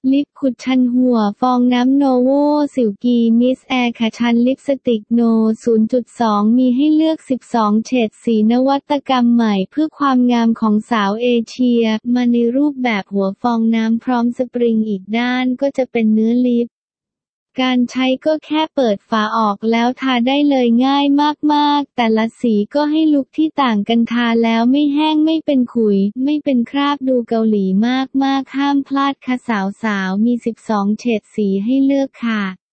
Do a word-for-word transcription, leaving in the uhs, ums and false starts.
ลิปคุชชั่นหัวฟองน้ำโนโวสิลกีมิสแอร์คัชชั่นลิปสติกโน ศูนย์จุดสอง มีให้เลือกสิบสองเฉดสีนวัตกรรมใหม่เพื่อความงามของสาวเอเชียมาในรูปแบบหัวฟองน้ำพร้อมสปริงอีกด้านก็จะเป็นเนื้อลิปการใช้ก็แค่เปิดฝาออกแล้วทาได้เลยง่ายมากๆแต่ละสีก็ให้ลุคที่ต่างกันทาแล้วไม่แห้งไม่เป็นขุยไม่เป็นคราบดูเกาหลีมากๆห้ามพลาดค่ะสาวๆมีสิบสองเฉดสีให้เลือกค่ะ